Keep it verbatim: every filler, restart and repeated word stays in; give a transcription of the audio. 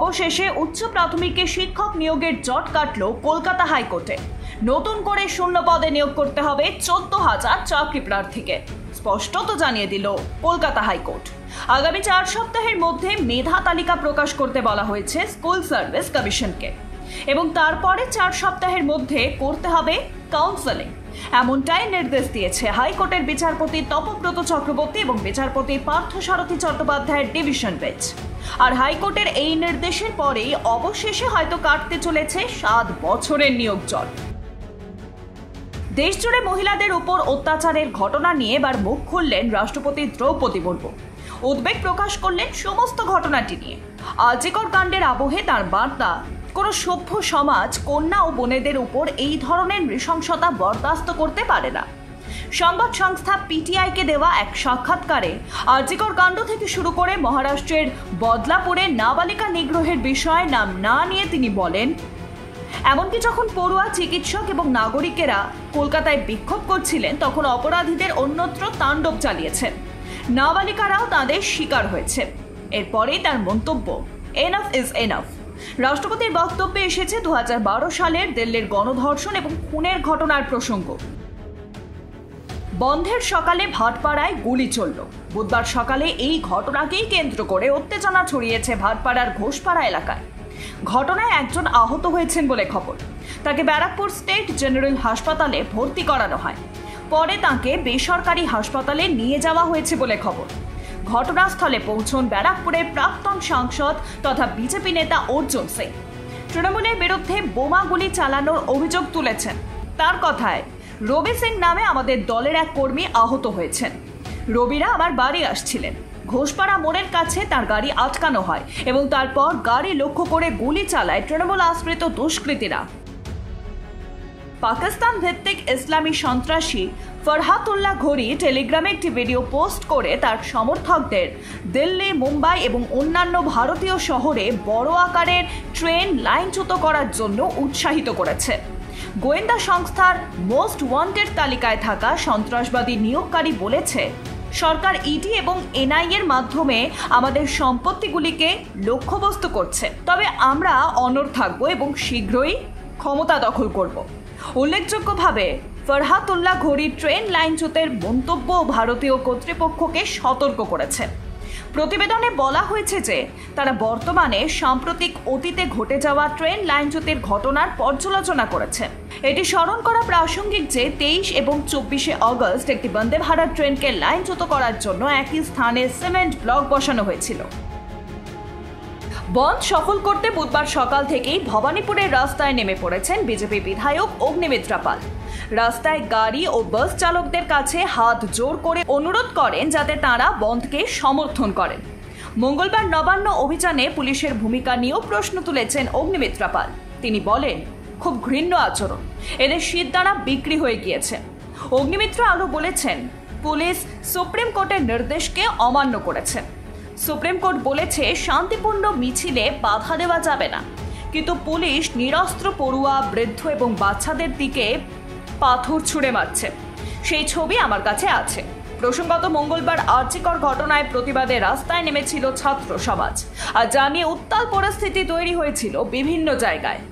অবশেষে উচ্চ প্রাথমিকে শিক্ষক নিয়োগের জট কাটল কলকাতা হাইকোর্টে। নতুন করে শূন্য পদে নিয়োগ করতে হবে চোদ্দ হাজার চাকরি প্রার্থীকে। স্পষ্টত জানিয়ে দিল কলকাতা হাইকোর্ট। আগামী চার সপ্তাহের মধ্যে মেধা তালিকা প্রকাশ করতে বলা হয়েছে স্কুল সার্ভিস কমিশনকে, এবং তারপরে চার সপ্তাহের মধ্যে করতে হবে কাউন্সেলিং। এমনটাই নির্দেশ দিয়েছে হাইকোর্টের বিচারপতি তপব্রত চক্রবর্তী এবং বিচারপতি পার্থসারথী চট্টোপাধ্যায়ের ডিভিশন বেঞ্চ। আর হাইকোর্টের এই নির্দেশের পরেই অবশেষে হয়তো কাটতে চলেছে সাত বছরের নিয়োগ জট। দেশজুড়ে মহিলাদের উপর অত্যাচারের ঘটনা নিয়ে এবার মুখ খুললেন রাষ্ট্রপতি দ্রৌপদী মুর্মু। উদ্বেগ প্রকাশ করলেন সমস্ত ঘটনাটি নিয়ে। আজিকর কাণ্ডের আবহে তার বার্তা, কোনো সভ্য সমাজ কন্যা ও বোনেদের উপর এই ধরনের নৃশংসতা বরদাস্ত করতে পারে না। সংবাদ সংস্থা পিটিআইকে দেওয়া এক সাক্ষাৎকারে আজিকর কাণ্ড থেকে শুরু করে মহারাষ্ট্রের বদলাপুরে নাবালিকা নিগ্রহের বিষয়ে নাম না নিয়ে তিনি বলেন, এমনকি যখন পড়ুয়া, চিকিৎসক এবং নাগরিকেরা কলকাতায় বিক্ষোভ করছিলেন তখন অপরাধীদের অন্যত্র তাণ্ডব চালিয়েছেন। নাবালিকারাও তাদের শিকার হয়েছে। এরপরেই তার মন্তব্য, এনাফ ইজ এনাফ। রাষ্ট্রপতির বক্তব্যে এসেছে দু হাজার বারো সালের দিল্লির গণধর্ষণ এবং খুনের ঘটনার প্রসঙ্গ। বন্ধের সকালে ভাটপাড়ায় গুলি চলল। বুধবার সকালে এই ঘটনাকেই কেন্দ্র করে উত্তেজনা ছড়িয়েছে ভাটপাড়ার ঘোষপাড়া এলাকায়। ঘটনায় একজন আহত হয়েছেন বলে খবর। তাকে ব্যারাকপুর স্টেট জেনারেল হাসপাতালে ভর্তি করানো হয়। পরে তাকে বেসরকারি হাসপাতালে নিয়ে যাওয়া হয়েছে বলে খবর। ঘটনাস্থলে পৌঁছন ব্যারাকপুরের প্রাক্তন সাংসদ তথা বিজেপি নেতা অর্জুন সিং। তৃণমূলের বিরুদ্ধে বোমাগুলি চালানোর অভিযোগ তুলেছেন। তার কথায়, রবি সিং নামে আমাদের দলের এক কর্মী আহত হয়েছেন। রবিরা আমার বাড়ি আসছিলেন। ঘোষপাড়া মোড়ের কাছে তার গাড়ি আটকানো হয় এবং তারপর গাড়ি লক্ষ্য করে গুলি চালায় তৃণমূল আশ্রিত দুষ্কৃতীরা। পাকিস্তান ভিত্তিক ইসলামী সন্ত্রাসী ফরহাতুল্লাহ ঘড়ি টেলিগ্রামে একটি ভিডিও পোস্ট করে তার সমর্থকদের দিল্লি, মুম্বাই এবং অন্যান্য ভারতীয় শহরে বড় আকারের ট্রেন লাইনচ্যুত করার জন্য উৎসাহিত করেছে। গোয়েন্দা সংস্থার মোস্ট ওয়ান্টেড তালিকায় থাকা সন্ত্রাসবাদী নিয়োগকারী বলেছে, সরকার ইডি এবং এনআইএ এর মাধ্যমে আমাদের সম্পত্তিগুলিকে লক্ষ্যবস্তু করছে, তবে আমরা অনড় থাকব এবং শীঘ্রই ক্ষমতা দখল করব। উল্লেখযোগ্যভাবে ফরহাতুল্লাহ ঘড়ি ট্রেন লাইনচ্যুতের মন্তব্য ভারতীয় কর্তৃপক্ষকে সতর্ক করেছে। প্রতিবেদনে বলা হয়েছে যে তারা বর্তমানে সাম্প্রতিক অতীতে ঘটে যাওয়া ট্রেন লাইনচ্যুতির ঘটনার পর্যালোচনা করেছে। এটি স্মরণ করা প্রাসঙ্গিক যে তেইশ এবং চব্বিশে অগস্ট একটি বন্দে ভারত ট্রেনকে লাইনচ্যুত করার জন্য একই স্থানে সিমেন্ট ব্লক বসানো হয়েছিল। বন্ধ সফল করতে বুধবার সকাল থেকেই ভবানীপুরের রাস্তায় নেমে পড়েছেন বিজেপি বিধায়ক অগ্নিমিত্রা পাল। রাস্তায় গাড়ি ও বাস চালকদের কাছে হাত জোর করে অনুরোধ করেন যাতে তাঁরা বন্ধকে সমর্থন করেন। মঙ্গলবার নবান্ন অভিযানে পুলিশের ভূমিকা নিয়েও প্রশ্ন তুলেছেন অগ্নিমিত্রা পাল। তিনি বলেন, খুব ঘৃণ্য আচরণ, এদের শীতদানা বিক্রি হয়ে গিয়েছে। অগ্নিমিত্রা আরও বলেছেন, পুলিশ সুপ্রিম কোর্টের নির্দেশকে অমান্য করেছে। সুপ্রিম কোর্ট বলেছে শান্তিপূর্ণ মিছিলে বাধা দেওয়া যাবে না, কিন্তু পুলিশ নিরস্ত্র পড়ুয়া, বৃদ্ধ এবং বাচ্চাদের দিকে পাথর ছুঁড়ে মারছে। সেই ছবি আমার কাছে আছে। প্রসঙ্গত, মঙ্গলবার আর্জিকর ঘটনায় প্রতিবাদে রাস্তায় নেমেছিল ছাত্র সমাজ, আর যা নিয়ে উত্তাল পরিস্থিতি তৈরি হয়েছিল বিভিন্ন জায়গায়।